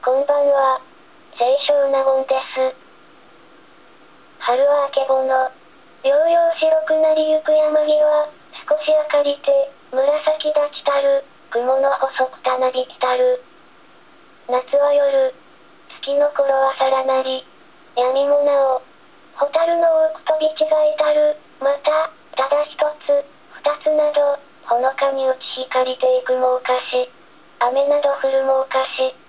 こんばんは。清少納言です。春はあけぼの。ようよう白くなりゆく山際、少し明かりて、紫立ちたる、雲の細くたなびきたる。夏は夜、月の頃はさらなり、闇もなお、蛍の多く飛び違いたる、また、ただ一つ、二つなど、ほのかに打ち光りていくもおかし。雨など降るもおかし。